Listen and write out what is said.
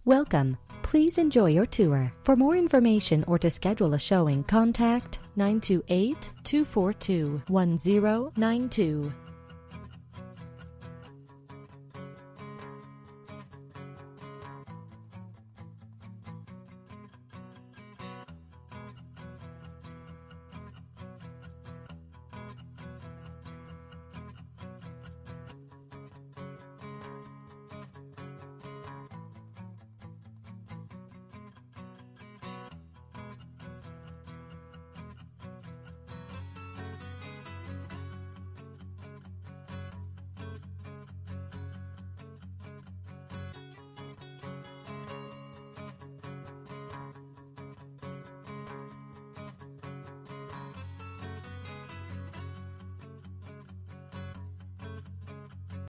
Welcome. Please enjoy your tour. For more information or to schedule a showing, contact 928-242-1092.